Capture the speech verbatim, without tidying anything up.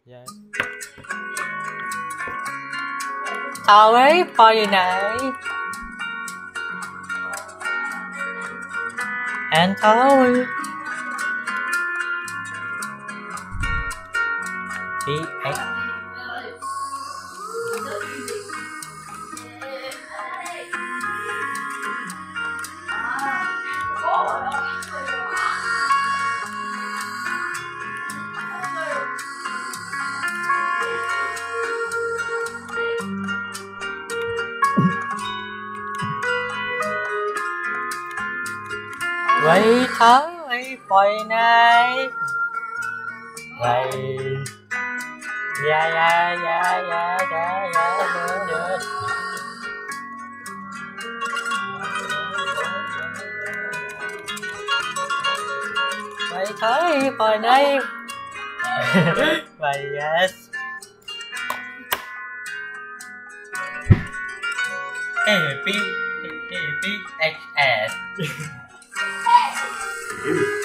Yes. Sorry for your night. And sorry. Đi ấy. Wait thôi for night. Wait. Yeah, yeah, yeah, yeah, yeah, yeah, yeah. Wait thôi for night. Wait, yes. A B A B X S.